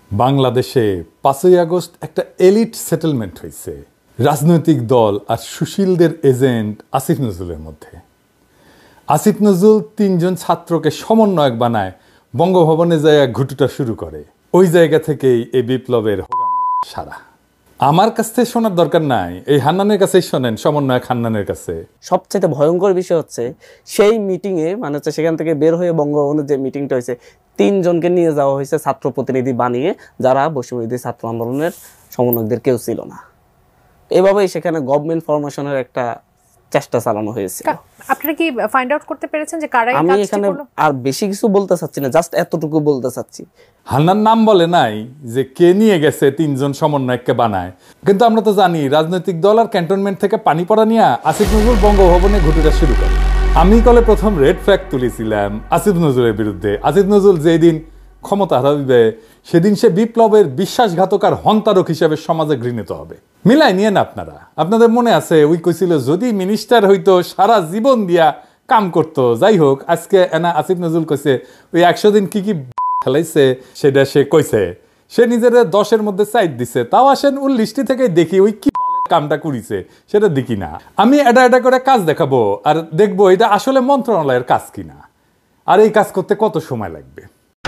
বাংলাদেশে ৫ই আগস্ট একটা এলিট সেটেলমেন্ট হয়েছে রাজনৈতিক দল আর সুশীলদের এজেন্ট আসিফ নজরুলের মধ্যে। আসিফ নজরুল ৩ জন ছাত্রকে সমন্বয়ক বানায় বঙ্গভবনে যায় ঘুটুটা শুরু করে। ওই জায়গা থেকেই এই বিপ্লবের সারা। আমার কাছ থেকে শোনার দরকার নাই, এই হান্নানের কাছেই শোনেন, সমন্বয়ক হান্নানের কাছে। সবচেয়ে ভয়ঙ্কর বিষয় হচ্ছে সেই মিটিংয়ে মানে হচ্ছে সেখান থেকে বের হয়ে বঙ্গভবনের যে মিটিংটা হয়েছে ৩ জনকে নিয়ে যাওয়া হয়েছে ছাত্র প্রতিনিধি বানিয়ে, যারা বৈষম্যবিরোধী ছাত্র আন্দোলনের সমন্বয়কদের কেউ ছিল না। এভাবেই সেখানে গভর্নমেন্ট ফরমেশনের একটা চেষ্টা চালানো হয়েছে। আপনারা কি ফাইন্ড আউট করতে পেরেছেন যে কারা এই কাজটি করলো? আমি এখানে আর বেশি কিছু বলতে চাচ্ছি না, জাস্ট এতটুকু বলতে চাচ্ছি। হান্নান নাম বলে নাই যে কে নিয়ে গেছে ৩ জন সমন্বয়ককে বানায়, কিন্তু আমরা তো জানি রাজনৈতিক দল আর ক্যান্টনমেন্ট থেকে পানি পড়া নিয়ে আসিফ নজরুল বঙ্গভবনে ঘুটুটা শুরু করে। আমি কলে প্রথম রেড ফ্ল্যাগ তুলেছিলাম আসিফ নজরুলের বিরুদ্ধে। আসিফ নজরুল যেদিন ক্ষমতা হারাবে সেদিন সে বিপ্লবের বিশ্বাসঘাতক আর হন্তারক হিসেবে সমাজে ঘৃণিত হবে। মিলাই নিয়ে না আপনারা। আপনাদের মনে আছে ওই কইছিল যদি মিনিস্টার হইতো সারা জীবন দিয়া কাম করতো। যাই হোক, আজকে এনা আসিফ নজরুল কইছে ওই ১০০ দিন কি কি খেলাইছে সেটা সে কইছে। সে নিজের ১০-এর মধ্যে সাইড দিছে। তাও আসেন ওর লিস্টি থেকে দেখি ওই কি কামটা করিছে সেটা দেখি না। আমি এটা করে কাজ দেখাবো আর দেখবো এটা আসলে মন্ত্রণালয়ের কাজ কিনা, আর এই কাজ করতে কত সময় লাগবে।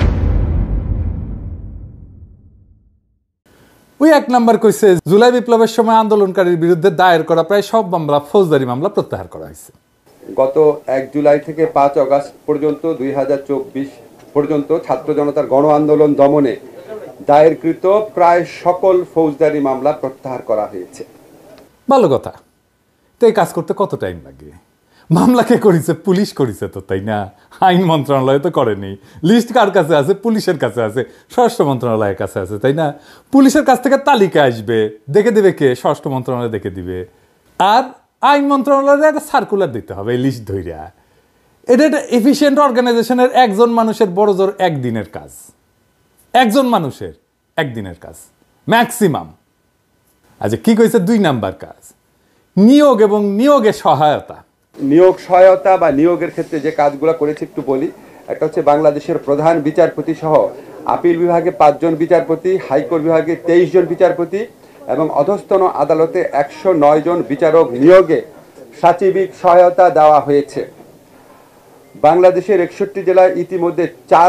ওই ১ নাম্বার কইছে জুলাই বিপ্লবের সময় আন্দোলনকারীর বিরুদ্ধে দায়ের করা প্রায় সব মামলা ফৌজদারি মামলা প্রত্যাহার করা হয়েছে। গত ১ জুলাই থেকে ৫ আগস্ট পর্যন্ত ২০২৪ পর্যন্ত ছাত্র জনতার গণ আন্দোলন দমনে দায়েরকৃত প্রায় সকল ফৌজদারি মামলা প্রত্যাহার করা হয়েছে। ভালো কথা। তো এই কাজ করতে কত টাইম লাগে? মামলা কে করেছে? পুলিশ করেছে তো, তাই না? আইন মন্ত্রণালয় তো করেনি। লিস্ট কার কাছে আছে? পুলিশের কাছে আছে, স্বরাষ্ট্র মন্ত্রণালয়ের কাছে আছে, তাই না? পুলিশের কাছ থেকে তালিকা আসবে, দেখে দেবে কে? স্বরাষ্ট্র মন্ত্রণালয় দেখে দিবে। আর আইন মন্ত্রণালয়ের একটা সার্কুলার দিতে হবে এই লিস্ট ধইরা। এটা একটা এফিসিয়েন্ট অর্গানাইজেশনের একজন মানুষের বড় জোর একদিনের কাজ। একজন মানুষের একদিনের কাজ ম্যাক্সিমাম। আচ্ছা, কি কইছে ২ নাম্বার কাজ? নিয়োগ এবং নিয়োগে সহায়তা। নিয়োগ সহায়তা বা নিয়োগের ক্ষেত্রে যে কাজগুলো করেছে একটু বলি। একটা হচ্ছে বাংলাদেশের প্রধান বিচারপতি সহ আপিল বিভাগে ৫ জন বিচারপতি, হাইকোর্ট বিভাগে ২৩ জন বিচারপতি এবং অধস্তন আদালতে ১০৯ জন বিচারক নিয়োগে সাচিবিক সহায়তা দেওয়া হয়েছে। বাংলাদেশের ৬১ জেলায় ইতিমধ্যে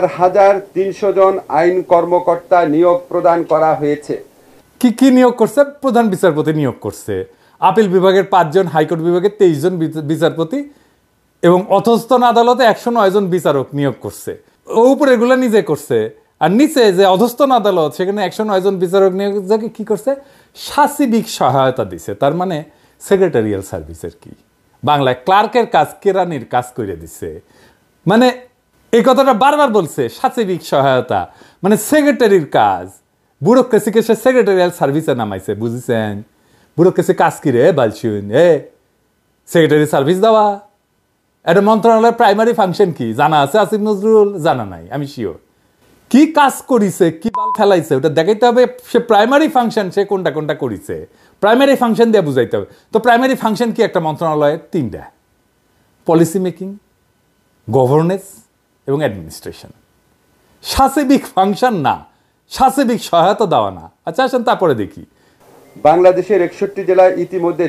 ৪,৩০০ জন আইন কর্মকর্তা নিয়োগ প্রদান করা হয়েছে। কি কি নিয়োগ করছে? প্রধান বিচারপতি নিয়োগ করছে, আপিল বিভাগের ৫ জন, হাইকোর্ট বিভাগের ২৩ জন বিচারপতি এবং অধস্তন আদালতে ১০৯ জন বিচারক নিয়োগ করছে। ও উপরে এগুলো নিজে করছে। আর নিচে যে অধস্তন আদালত সেখানে ১০৯ জন বিচারক নিয়োগ কি করছে? সাচিবিক সহায়তা দিছে। তার মানে সেক্রেটারিয়াল সার্ভিসের কি বাংলায় ক্লার্কের কাজ, কেরানির কাজ করে দিছে। মানে এই কথাটা বারবার বলছে, সাচিবিক সহায়তা মানে সেক্রেটারির কাজ। ব্যুরোক্রেসিকে সে সেক্রেটারিয়াল সার্ভিসে নামাইছে, বুঝেছেন? ব্যুরোক্রেসি কাজ কি রে বালছুন? সেক্রেটারি সার্ভিস দেওয়া এটা মন্ত্রণালয়ের প্রাইমারি ফাংশন কি জানা আছে আসিফ নজরুল? জানা নাই, আমি শিওর। কি কাজ করিছে, কি বাল খেলাইছে ওটা দেখাইতে হবে। সে প্রাইমারি ফাংশন সে কোনটা কোনটা করিছে প্রাইমারি ফাংশন দিয়ে বুঝাইতে হবে। তো প্রাইমারি ফাংশন কি একটা মন্ত্রণালয়ের? ৩টা: পলিসি মেকিং, গভর্নেন্স এবং অ্যাডমিনিস্ট্রেশন। সাচিবিক ফাংশন না, সাচিবিক সহায়তা দেওয়া না। আচ্ছা আসেন তারপরে দেখি। বাংলাদেশের ৬১ জেলায় ইতিমধ্যে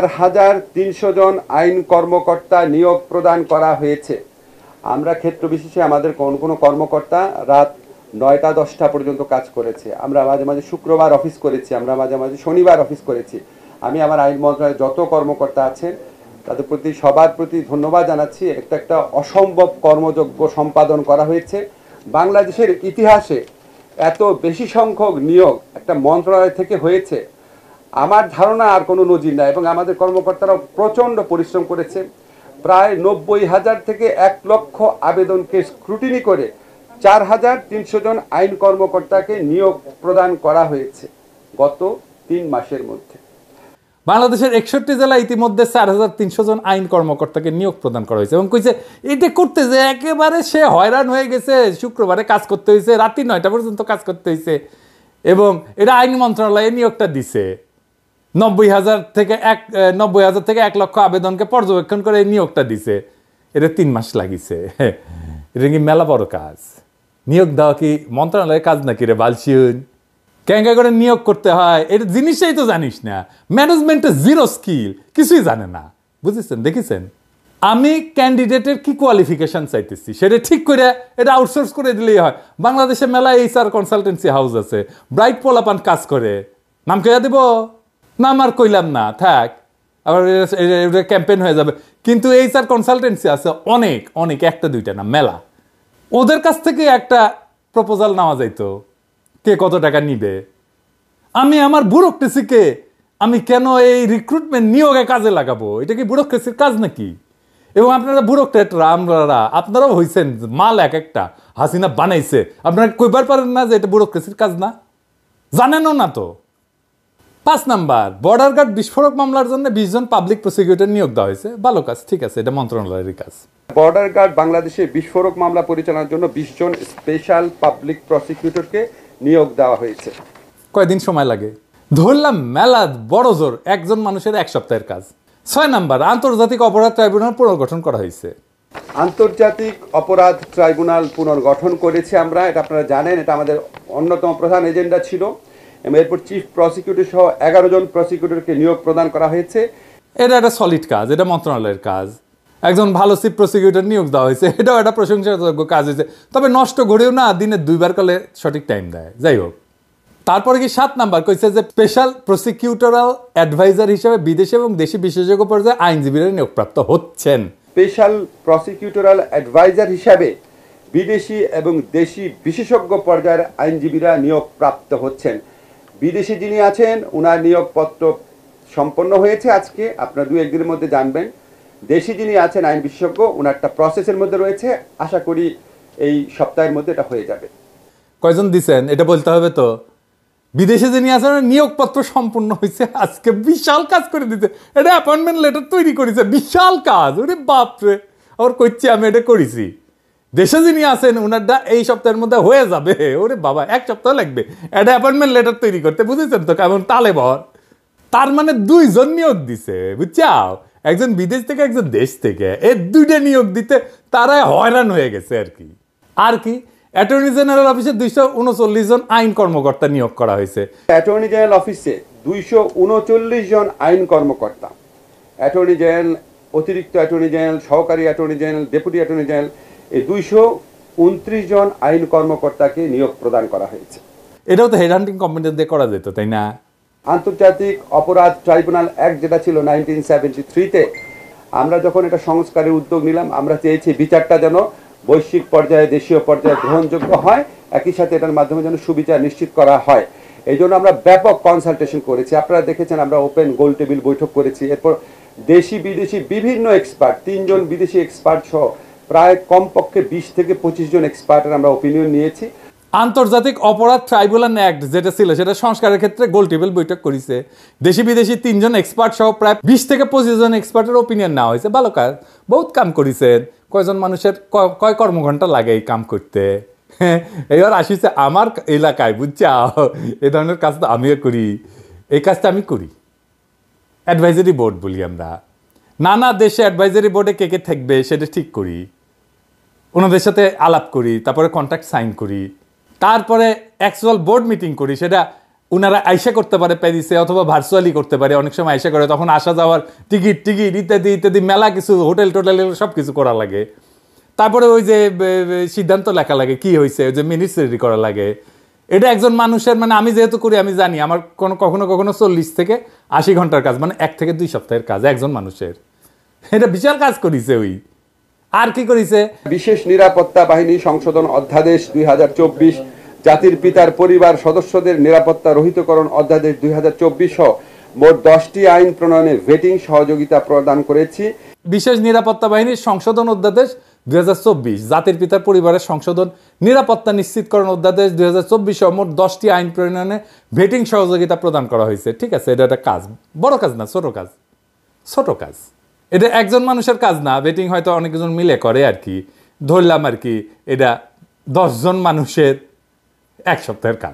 ৪,৩০০ জন আইন কর্মকর্তা নিয়োগ প্রদান করা হয়েছে। আমরা ক্ষেত্র বিশেষে আমাদের কোনো কর্মকর্তা রাত ৯টা-১০টা পর্যন্ত কাজ করেছে। আমরা মাঝে মাঝে শুক্রবার অফিস করেছি, আমরা মাঝে মাঝে শনিবার অফিস করেছি। আমি আমার আইন মন্ত্রণালয়ের যত কর্মকর্তা আছেন তাদের প্রতি সবার প্রতি ধন্যবাদ জানাচ্ছি। একটা অসম্ভব কর্মযজ্ঞ সম্পাদন করা হয়েছে। বাংলাদেশের ইতিহাসে এত বেশি সংখ্যক নিয়োগ একটা মন্ত্রণালয় থেকে হয়েছে আমার ধারণা আর কোনো নজির নাই। এবং আমাদের কর্মকর্তারাও প্রচণ্ড পরিশ্রম করেছে। প্রায় ৯০,০০০ থেকে ১ লক্ষ আবেদনকে স্ক্রুটিনি করে ৪,৩০০ জন আইন কর্মকর্তাকে নিয়োগ প্রদান করা হয়েছে গত ৩ মাসের মধ্যে। বাংলাদেশের ৬১ জেলায় ইতিমধ্যে ৪,৩০০ জন আইন কর্মকর্তাকে নিয়োগ প্রদান করা হয়েছে। এবং কইছে এটা করতে যে একেবারে সে হয়রান হয়ে গেছে, শুক্রবারে কাজ করতে হয়েছে, রাত্রি ৯টা পর্যন্ত কাজ করতে হয়েছে। এবং এটা আইন মন্ত্রণালয়ে নিয়োগটা দিছে। ৯০,০০০ থেকে ১ লক্ষ আবেদনকে পর্যবেক্ষণ করে এই নিয়োগটা দিছে। এটা ৩ মাস লাগিছে। এটা কি মেলা বড় কাজ? নিয়োগ দেওয়া কি মন্ত্রণালয়ের কাজ নাকি রে বালছিউন? ক্যাঙ্গা করে নিয়োগ করতে হয় এটা জিনিসটাই তো জানিস না, ম্যানেজমেন্টের জিরো স্কিল, কিছুই জানে না, বুঝেছেন? দেখেছেন আমি ক্যান্ডিডেটের কি কোয়ালিফিকেশন চাইতেছি সেটা ঠিক করে এটা আউটসোর্স করে দিলেই হয়। বাংলাদেশে মেলা HR কনসালটেন্সি হাউস আছে, ব্রাইট পোলাপান কাজ করে, নাম কেয়া দেব? নাম আর কইলাম না, থাক, আবার ক্যাম্পেইন হয়ে যাবে। কিন্তু HR কনসালটেন্সি আছে অনেক অনেক, একটা দুইটা না, মেলা। ওদের কাছ থেকে একটা প্রপোজাল নেওয়া যাইতো, কে কত টাকা নিবে। আমি আমার ব্যুরোক্রেসিকে আমি কেন এই রিক্রুটমেন্ট নিয়োগে কাজে লাগাবো? এটা কি ব্যুরোক্রেসির কাজ নাকি? এবং আপনারা ব্যুরোক্রেটরা, আপনারাও হয়েছেন মাল এক একটা, হাসিনা বানাইছে, আপনারা কইবার পারেন না যে এটা ব্যুরোক্রেসির কাজ না? জানেনও না তো। 5 নাম্বার, বর্ডার গার্ড বিস্ফোরক মামলার জন্য 20 জন পাবলিক প্রসিকিউটর নিয়োগ দেওয়া হয়েছে, ভালো কাজ, ঠিক আছে, এটা মন্ত্রণালয়ের কাজ। বর্ডার গার্ড বাংলাদেশে বিস্ফোরক মামলা পরিচালনার জন্য 20 জন স্পেশাল পাবলিক প্রসিকিউটরকে নিয়োগ দেওয়া হয়েছে। কয়দিন সময় লাগে? ধরলাম মেলা বড় জোর একজন মানুষের 1 সপ্তাহের কাজ। 6 নাম্বার, আন্তর্জাতিক অপরাধ ট্রাইব্যুনাল পুনর্গঠন করা হয়েছে। আন্তর্জাতিক অপরাধ ট্রাইব্যুনাল পুনর্গঠন করেছি আমরা, এটা আপনারা জানেন, এটা আমাদের অন্যতম প্রধান এজেন্ডা ছিল। এরপর চিফ প্রসিকিউটর সহ 11 জন প্রসিকিউটরকে নিয়োগ প্রদান করা হয়েছে। এটা একটা সলিড কাজ, এটা মন্ত্রণালয়ের কাজ। একজন ভালো চিফ প্রসিকিউটর নিয়োগ দেওয়া হয়েছে, এটাও একটা প্রশংসাযোগ্য কাজ হয়েছে। তবে নষ্ট করেও না, দিনে 2 বার করলে সঠিক টাইম দেয়। যাই হোক, তারপরে কি 7 নাম্বার কইছে যে স্পেশাল প্রসিকিউটরাল অ্যাডভাইজার হিসেবে বিদেশি এবং দেশি বিশেষজ্ঞ পর্যায়ে আইনজীবীরা নিয়োগপ্রাপ্ত হচ্ছেন। স্পেশাল প্রসিকিউটরাল অ্যাডভাইজার হিসাবে বিদেশি এবং দেশি বিশেষজ্ঞ পর্যায়ের আইনজীবীরা নিয়োগপ্রাপ্ত হচ্ছেন। বিদেশি যিনি আছেন ওনার নিয়োগপত্র সম্পন্ন হয়েছে আজকে, আপনারা 2-1 দিনের মধ্যে জানবেন। দেশি যিনি আছেন আইন বিশেষজ্ঞ, ওনারটা প্রসেসের মধ্যে রয়েছে, আশা করি এই সপ্তাহের মধ্যে এটা হয়ে যাবে। কয়জন দিছেন এটা বলতে হবে তো। বিদেশে যিনি আছেন নিয়োগপত্র সম্পূর্ণ হয়েছে আজকে, বিশাল কাজ করে দিতে, এটা অ্যাপয়েন্টমেন্ট লেটার তৈরি করেছে, বিশাল কাজ, ওরে বাপরে। আবার কইছি আমি এটা করেছি। দেশে যিনি আছেন ওনারটা এই সপ্তাহের মধ্যে হয়ে যাবে, ওরে বাবা 1 সপ্তাহ লাগবে এটা অ্যাপয়েন্টমেন্ট লেটার তৈরি করতে, বুঝেছেন তো কেমন তালে ভর। তার মানে 2 জন নিয়োগ দিছে, বুঝছাও, একজন বিদেশ থেকে একজন দেশ থেকে, এই 2টা নিয়োগ দিতে তারা হয়রান হয়ে গেছে আর কি। আর কি অ্যাটর্নি জেনারেল অফিসে 239 জন আইন কর্মকর্তা নিয়োগ করা হয়েছে। অ্যাটর্নি জেনারেল অফিসে 239 জন আইন কর্মকর্তা, অ্যাটর্নি জেনারেল, অতিরিক্ত অ্যাটর্নি জেনারেল, সহকারী attorney general, deputy attorney general, এই 229 জন আইন কর্মকর্তাকে নিয়োগ প্রদান করা হয়েছে। এটাও তো হেড হান্টিং কমিটি দিয়ে করা যেত, তাই না? আন্তর্জাতিক অপরাধ ট্রাইব্যুনাল অ্যাক্ট যেটা ছিল 1973-তে, আমরা যখন এটা সংস্কারের উদ্যোগ নিলাম, আমরা চেয়েছি বিচারটা যেন বৈশ্বিক পর্যায়ে, দেশীয় পর্যায়ে গ্রহণযোগ্য হয়, একই সাথে এটার মাধ্যমে যেন সুবিচার নিশ্চিত করা হয়। এই জন্য আমরা ব্যাপক কনসালটেশন করেছি, আপনারা দেখেছেন, আমরা ওপেন গোল টেবিল বৈঠক করেছি। এরপর দেশি বিদেশি বিভিন্ন এক্সপার্ট, 3 জন বিদেশি এক্সপার্ট সহ প্রায় কমপক্ষে 20 থেকে 25 জন এক্সপার্টের আমরা ওপিনিয়ন নিয়েছি। আন্তর্জাতিক অপরাধ ট্রাইব্যুনাল অ্যাক্ট যেটা ছিল সেটা সংস্কারের ক্ষেত্রে গোল টেবিল বৈঠক করেছে, দেশি বিদেশি 3 জন এক্সপার্ট সহ প্রায় 20 থেকে 25 জন এক্সপার্টের ওপিনিয়ন নেওয়া হয়েছে। ভালো কাজ, বহুত কাম করেছেন। কয়জন মানুষের কয় কর্মঘণ্টা লাগে এই কাম করতে? এবার আসিছে আমার এলাকায়, বুঝছাও, এই ধরনের কাজ তো আমিও করি, এই কাজটা আমি করি। অ্যাডভাইজারি বোর্ড বলি আমরা, নানা দেশে অ্যাডভাইজারি বোর্ডে কে কে থাকবে সেটা ঠিক করি, ওনাদের সাথে আলাপ করি, তারপরে কন্ট্রাক্ট সাইন করি, তারপরে অ্যাকচুয়াল বোর্ড মিটিং করি। সেটা ওনারা আইসা করতে পারে প্যারিসে, অথবা ভার্চুয়ালি করতে পারে, অনেক সময় আইসা করে, তখন আসা যাওয়ার টিকিট ইত্যাদি ইত্যাদি মেলা কিছু, হোটেল টোটেল সব কিছু করা লাগে। তারপরে ওই যে সিদ্ধান্ত লেখা লাগে কি হয়েছে, ওই যে মিনিটস রেডি করা লাগে। এটা একজন মানুষের, মানে আমি যেহেতু করি আমি জানি, আমার কখনো কখনো 40 থেকে 80 ঘন্টার কাজ, মানে 1 থেকে 2 সপ্তাহের কাজ একজন মানুষের। এটা বিশাল কাজ করেছে। ওই আর কি করেছে, বিশেষ নিরাপত্তা বাহিনী সংশোধন অধ্যাদেশ 2024, জাতির পিতার পরিবার সদস্যদের নিরাপত্তা রহিতকরণ অধ্যাদেশ 2024 সহ মোট 10টি আইন প্রণয়নে ভেটিং সহযোগিতা প্রদান করেছি। বিশেষ নিরাপত্তা বাহিনীর সংশোধন অধ্যাদেশ 2024, জাতির পিতার পরিবারের সংশোধন, নিরাপত্তা নিশ্চিতকরণ অধ্যাদেশ 2024 সহ মোট 10টি আইন প্রণয়নে ভেটিং সহযোগিতা প্রদান করা হয়েছে। ঠিক আছে, এটা একটা কাজ, বড় কাজ না, ছোট কাজ, ছোট কাজ। এটা একজন মানুষের কাজ না, ভেটিং হয়তো অনেকজন মিলে করে আর কি, ধরলাম আর কি, এটা 10 জন মানুষের 1 সপ্তাহের কাজ।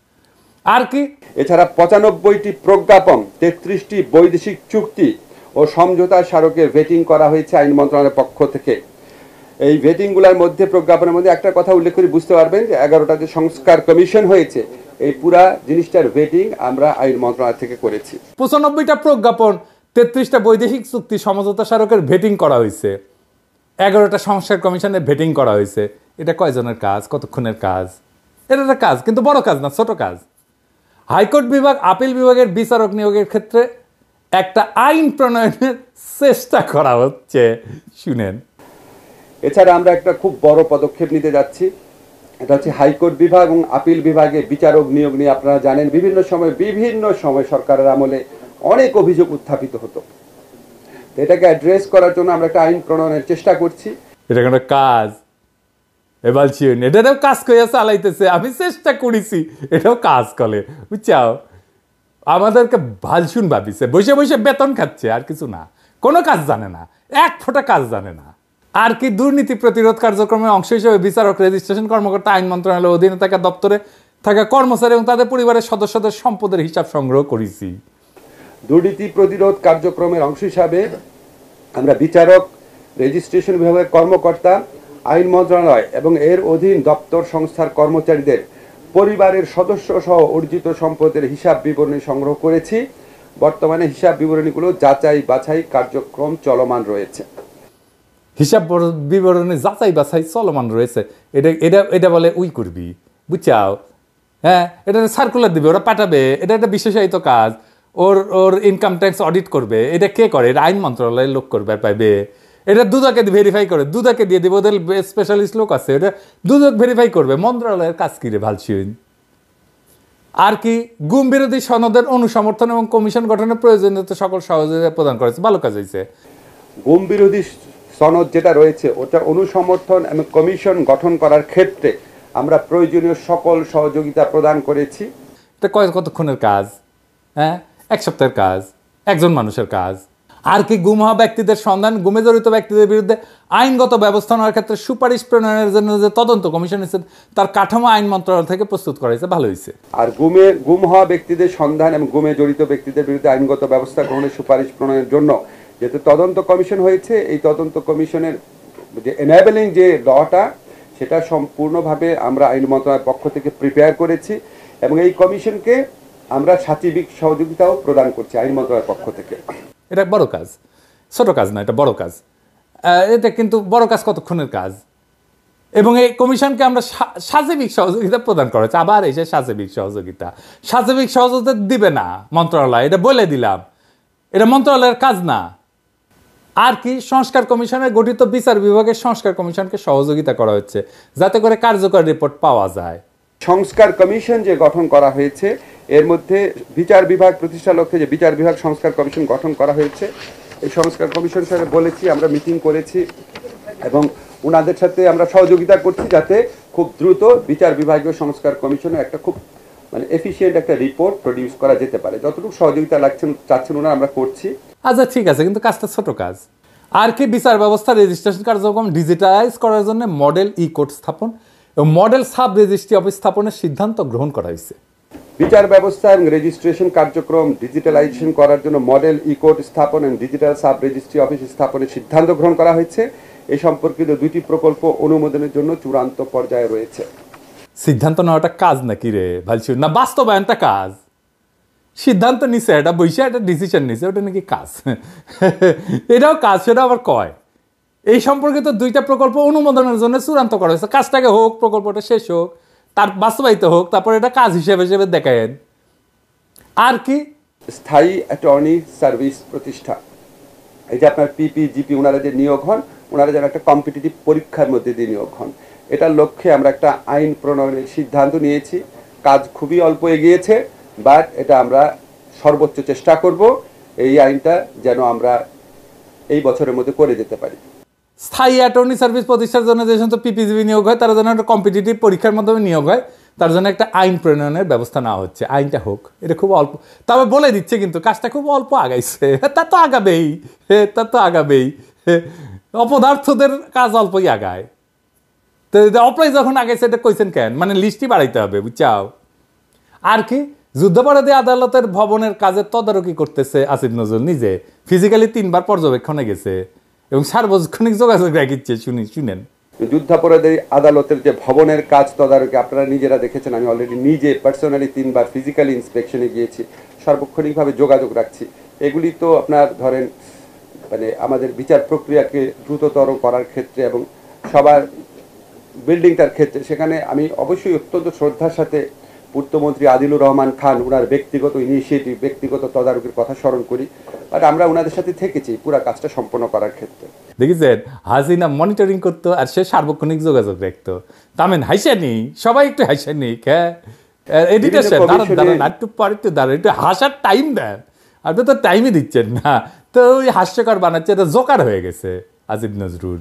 আর কি, এছাড়া 95টি প্রজ্ঞাপন, 33টি বৈদেশিক চুক্তি ও সমঝোতা স্মারকে ভেটিং করা হয়েছে আইন মন্ত্রণালয়ের পক্ষ থেকে। এই ভেটিংগুলোর মধ্যে, প্রজ্ঞাপনের মধ্যে একটা কথা উল্লেখ করে বুঝতে পারবেন যে 11টা যে সংস্কার কমিশন হয়েছে, এই পুরা জিনিসটার ভেটিং আমরা আইন মন্ত্রণালয় থেকে করেছি। 95টা প্রজ্ঞাপন, 33টা বৈদেশিক চুক্তি সমঝোতা স্মারকের ভেটিং করা হয়েছে, 11টা সংস্কার কমিশনের ভেটিং করা হয়েছে। এটা কয়জনের কাজ, কতক্ষণের কাজ? এটা একটা কাজ, কিন্তু বড় কাজ না, ছোট কাজ। হাইকোর্ট বিভাগ, আপিল বিভাগের বিচারক নিয়োগের ক্ষেত্রে একটা আইন প্রণয়নের চেষ্টা করা হচ্ছে, শুনেন। এছাড়া আমরা একটা খুব বড় পদক্ষেপ নিতে যাচ্ছি, এটা হচ্ছে হাইকোর্ট বিভাগ এবং আপিল বিভাগে বিচারক নিয়োগ নিয়ে আপনারা জানেন বিভিন্ন সময় সরকারের আমলে অনেক অভিযোগ উত্থাপিত হতো। এটাকে অ্যাড্রেস করার জন্য আমরা একটা আইন প্রণয়নের চেষ্টা করছি। এটা কোনো কাজ? এবার এটাও কাজ করে চালাইতেছে, আমি চেষ্টা করেছি, এটাও কাজ করে, বুঝছাও? আমাদেরকে ভালসুন ভাবিছে, বসে বসে বেতন খাচ্ছে, আর কিছু না, কোনো কাজ জানে না, এক ফোঁটা কাজ জানে না। আর কি দুর্নীতি প্রতিরোধ কার্যক্রমের অংশ হিসেবে বিচারক, রেজিস্ট্রেশন কর্মকর্তা, আইন মন্ত্রণালয়ের অধীনে থাকা দপ্তরে থাকা কর্মচারী এবং তাদের পরিবারের সদস্যদের সম্পদের হিসাব সংগ্রহ করেছি। দুর্নীতি প্রতিরোধ কার্যক্রমের অংশ হিসাবে আমরা বিচারক, রেজিস্ট্রেশন বিভাগের কর্মকর্তা, আইন মন্ত্রণালয় এবং এর অধীন দপ্তর সংস্থার কর্মচারীদের পরিবারের সদস্য সহ অর্জিত সম্পদের হিসাব বিবরণী সংগ্রহ করেছি। বর্তমানে হিসাব বিবরণীগুলো যাচাই বাছাই কার্যক্রম চলমান রয়েছে। হিসাব বিবরণী যাচাই বাছাই চলমান রয়েছে, এটা এটা এটা বলে উই করবি, বুঝছাও? হ্যাঁ, এটা সার্কুলার দিবে, ওরা পাঠাবে, এটা একটা বিশেষায়িত কাজ। ওর ওর ইনকাম ট্যাক্স অডিট করবে, এটা কে করে? এটা আইন মন্ত্রণালয়ের লোক করবে, আর পাইবে। এটা দুদকে ভেরিফাই করে, দুদকে দিয়ে দেবে, ওদের স্পেশালিস্ট লোক আছে, এটা দুদক ভেরিফাই করবে। মন্ত্রণালয়ের কাজ কি রে ভালসিন? আর কি গুম বিরোধী সনদের অনুসমর্থন এবং কমিশন গঠনের প্রয়োজনীয়তা সকল সহযোগিতা প্রদান করেছে, ভালো কাজ হয়েছে। গুম বিরোধী সনদ যেটা রয়েছে ওটা অনুসমর্থন এবং কমিশন গঠন করার ক্ষেত্রে আমরা প্রয়োজনীয় সকল সহযোগিতা প্রদান করেছি। এটা কতক্ষণের কাজ? হ্যাঁ, এক সপ্তাহের কাজ, একজন মানুষের কাজ। আর কি গুম হওয়া ব্যক্তিদের সন্ধান, গুমে জড়িত ব্যক্তিদের বিরুদ্ধে আইনগত ব্যবস্থা নেওয়ার ক্ষেত্রে সুপারিশ প্রণয়নের জন্য যে তদন্ত কমিশন এসেছে তার কাঠামো আইন মন্ত্রণালয় থেকে প্রস্তুত করা হয়েছে, ভালো হয়েছে। আর গুম হওয়া ব্যক্তিদের সন্ধান এবং গুমে জড়িত ব্যক্তিদের বিরুদ্ধে আইনগত ব্যবস্থা গ্রহণের সুপারিশ প্রণয়নের জন্য যেহেতু তদন্ত কমিশন হয়েছে, এই তদন্ত কমিশনের যে এনাবেলিং যে লটা সেটা সম্পূর্ণভাবে আমরা আইন মন্ত্রণালয়ের পক্ষ থেকে প্রিপেয়ার করেছি এবং এই কমিশনকে আমরা সাচিবিক সহযোগিতাও প্রদান করছি আইন মন্ত্রণালয়ের পক্ষ থেকে। এটা বড় কাজ, ছোট কাজ না, এটা বড় কাজ। এটা কিন্তু বড় কাজ, কতক্ষণের কাজ? এবং এই কমিশনকে আমরা সাচিবিক সহযোগিতা প্রদান করা হচ্ছে। আবার এসে সাচিবিক সহযোগিতা দিবে না মন্ত্রণালয়, এটা বলে দিলাম, এটা মন্ত্রণালয়ের কাজ না। আর কি সংস্কার কমিশনের গঠিত বিচার বিভাগের সংস্কার কমিশনকে সহযোগিতা করা হচ্ছে যাতে করে কার্যকর রিপোর্ট পাওয়া যায়। সংস্কার কমিশন যে গঠন করা হয়েছে এর মধ্যে বিচার বিভাগ প্রতিষ্ঠার লক্ষ্যে যে বিচার বিভাগ সংস্কার কমিশন গঠন করা হয়েছে, এই সংস্কার কমিশনের সাথে বলেছি, আমরা মিটিং করেছি এবং ওনাদের সাথে আমরা সহযোগিতা করছি যাতে খুব দ্রুত বিচার বিভাগীয় সংস্কার কমিশনে একটা খুব এফিশিয়েন্ট একটা রিপোর্ট প্রডিউস করা যেতে পারে। যতটুকু সহযোগিতা চাচ্ছেন ওনারা আমরা করছি। আচ্ছা, ঠিক আছে, কিন্তু কাজটা ছোট কাজ। আর কি বিচার ব্যবস্থা রেজিস্ট্রেশন কার্যক্রম ডিজিটালাইজ করার জন্য মডেল ই কোর্ট স্থাপন এবং মডেল সাব রেজিস্ট্রি অফিস স্থাপনের সিদ্ধান্ত গ্রহণ করা হয়েছে। বিচার ব্যবস্থা এবং রেজিস্ট্রেশন কার্যক্রম ডিজিটালাইজেশন করার জন্য মডেল ই কোর্ট স্থাপন এবং ডিজিটাল সাব রেজিস্ট্রি অফিস স্থাপনের সিদ্ধান্ত গ্রহণ করা হয়েছে। এই সম্পর্কিত 2টি প্রকল্প অনুমোদনের জন্য চূড়ান্ত পর্যায়ে রয়েছে। সিদ্ধান্ত নেওয়াটা কাজ নাকি রে ভালছি, না বাস্তবায়নটা কাজ? সিদ্ধান্ত নিছে, এটা বইসা একটা ডিসিশন নিছে, ওটা নাকি কাজ? এটাও কাজ, সেটা আবার কয়। এই সম্পর্কিত 2টা প্রকল্প অনুমোদনের জন্য চূড়ান্ত করা হয়েছে। কাজটাকে হোক, প্রকল্পটা শেষ হোক, তার বাস্তবায়িত হোক, তারপর এটা কাজ হিসেবে দেখায়েন। আর কি স্থায়ী অ্যাটর্নি সার্ভিস প্রতিষ্ঠা, এই যে আপনার পিপি জিপি ওনারা যে নিয়োগ হন, ওনারা যেন একটা কম্পিটিটিভ পরীক্ষার মধ্যে দিয়ে নিয়োগ হন, এটার লক্ষ্যে আমরা একটা আইন প্রণয়নের সিদ্ধান্ত নিয়েছি। কাজ খুবই অল্প এগিয়েছে, বাট এটা আমরা সর্বোচ্চ চেষ্টা করব এই আইনটা যেন আমরা এই বছরের মধ্যে করে যেতে পারি। স্থায়ী অ্যাটর্নি সার্ভিস প্রতিষ্ঠার জন্য যে সমস্ত পিপিজিবি নিয়োগ হয় তার জন্য একটা কম্পিটিটিভ পরীক্ষার মাধ্যমে নিয়োগ হয়, তার জন্য একটা আইন প্রণয়নের ব্যবস্থা নেওয়া হচ্ছে। আইনটা হোক, এটা খুব অল্প, তবে বলে দিচ্ছে কিন্তু কাজটা খুব অল্প আগাইছে। তা তো আগাবেই, অপদার্থদের কাজ অল্পই আগায়। তো অপ্রাই যখন আগাইছে এটা কইছেন কেন? মানে লিস্টই বাড়াইতে হবে, বুঝছাও। আর কি যুদ্ধাপরাধী আদালতের ভবনের কাজের তদারকি করতেছে আসিফ নজরুল নিজে, ফিজিক্যালি 3বার পর্যবেক্ষণে গেছে এবং সার্বজনীন যোগাযোগ রাখিচ্ছে, শুনেন। যুদ্ধাপরাধী আদালতের যে ভবনের কাজ তদারকি আপনারা নিজেরা দেখেছেন, আমি অলরেডি নিজে পার্সোনালি 3 বার ফিজিক্যালি ইন্সপেকশনে গিয়েছি, সার্বক্ষণিকভাবে যোগাযোগ রাখছি। এগুলি তো আপনার ধরেন মানে আমাদের বিচার প্রক্রিয়াকে দ্রুততর করার ক্ষেত্রে এবং সবার বিল্ডিংটার ক্ষেত্রে, সেখানে আমি অবশ্যই অত্যন্ত শ্রদ্ধার সাথে পূর্তমন্ত্রী আদিলুর রহমান খান ওনার ব্যক্তিগত ইনিশিয়েটিভ, ব্যক্তিগত তদারকির কথা স্মরণ করি, বাট আমরা ওনাদের সাথে থেকেছি পুরো কাজটা সম্পন্ন করার ক্ষেত্রে। দেখেছেন, হাসিনা মনিটরিং করতো আর সে সার্বক্ষণিক যোগাযোগ রাখতো। তামেন হাইসানি, সবাই একটু হাইসানি, হ্যাঁ এডিটর সাহেব দাঁড়ান একটু পরে একটু দাঁড়ান, একটু হাসার টাইম দেন, আপনি তো টাইমই দিচ্ছেন না, তো ওই হাস্যকর বানাচ্ছে, এটা জোকার হয়ে গেছে আজিজ নজরুল।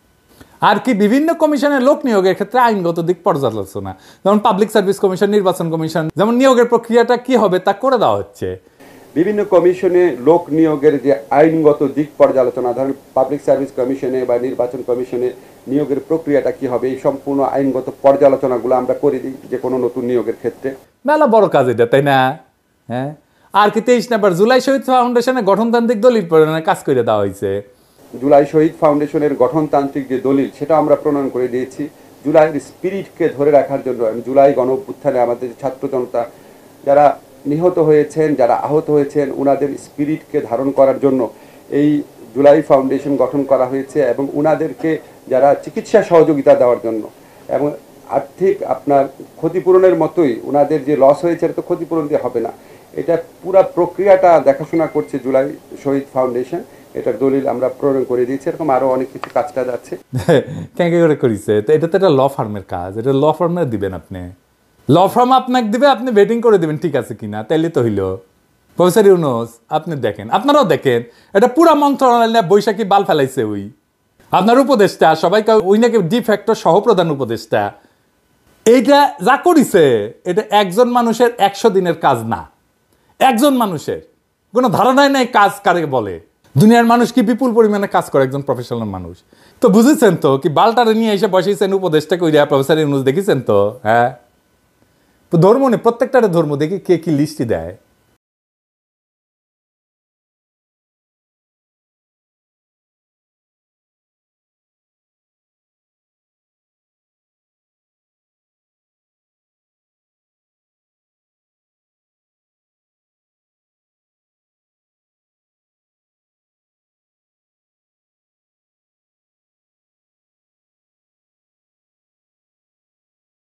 আর কি বিভিন্ন কমিশনের লোক নিয়োগের ক্ষেত্রে আইনগত দিক পর্যালোচনা, যেমন পাবলিক সার্ভিস কমিশন, নির্বাচন কমিশন, যেমন নিয়োগের প্রক্রিয়াটা কি হবে তা করে দেওয়া হচ্ছে। বিভিন্ন কমিশনে লোক নিয়োগের যে আইনগত দিক পর্যালোচনা, ধরেন পাবলিক সার্ভিস কমিশনে বা নির্বাচন কমিশনে নিয়োগের প্রক্রিয়াটা কি হবে, এই সম্পূর্ণ আইনগত পর্যালোচনাগুলো আমরা করে দিই যে কোনো নতুন নিয়োগের ক্ষেত্রে। মেলা বড় কাজ এটা, তাই না? হ্যাঁ, আর কি 23 নম্বর জুলাই শহীদ ফাউন্ডেশনে গঠনতান্ত্রিক দলিল প্রণয়নের কাজ করে দেওয়া হয়েছে। জুলাই শহীদ ফাউন্ডেশনের গঠনতান্ত্রিক যে দলিল সেটা আমরা প্রণয়ন করে দিয়েছি জুলাইয়ের স্পিরিটকে ধরে রাখার জন্য। জুলাই গণ অভ্যুত্থানে আমাদের ছাত্র জনতা যারা নিহত হয়েছেন, যারা আহত হয়েছেন, ওনাদের স্পিরিটকে ধারণ করার জন্য এই জুলাই ফাউন্ডেশন গঠন করা হয়েছে এবং ওনাদেরকে যারা চিকিৎসা সহযোগিতা দেওয়ার জন্য এবং আর্থিক আপনার ক্ষতিপূরণের মতোই ওনাদের যে লস হয়েছে এটা তো ক্ষতিপূরণ দিয়ে হবে না, এটা পুরা প্রক্রিয়াটা দেখাশোনা করছে জুলাই শহীদ ফাউন্ডেশন। এটার দলিল আমরা প্রণয়ন করে দিয়েছি, এরকম আরো অনেক কিছু কাজটা যাচ্ছে। কেন করে করিছে? তো এটা তো একটা ল ফার্মের কাজ, এটা ল ফার্মে দিবেন আপনি, ল ফার্ম আপনাকে দিবে, আপনি ভেটিং করে দিবেন ঠিক আছে কিনা, তাইলে তো হইল। প্রফেসর ইউনূস আপনি দেখেন, আপনারাও দেখেন, এটা পুরা মন্ত্রণালয় বৈশাখী বাল ফেলাইছে ওই আপনার উপদেষ্টা, সবাইকে ওই নাকি ডিফ্যাক্টর সহপ্রধান উপদেষ্টা। এইটা যা করিছে এটা একজন মানুষের 100 দিনের কাজ না, একজন মানুষের কোনো ধারণাই নাই কাজ কারে বলে। দুনিয়ার মানুষ কি বিপুল পরিমাণে কাজ করে একজন প্রফেশনাল মানুষ। তো বুঝেছেন তো কি বালটারে নিয়ে এসে বসেছেন উপদেষ্টা কইরা প্রফেসর ইউনূস, দেখেছেন তো? হ্যাঁ, ধর্ম নেই, প্রত্যেকটারে ধর্ম দেখি কে কি লিস্টি দেয়।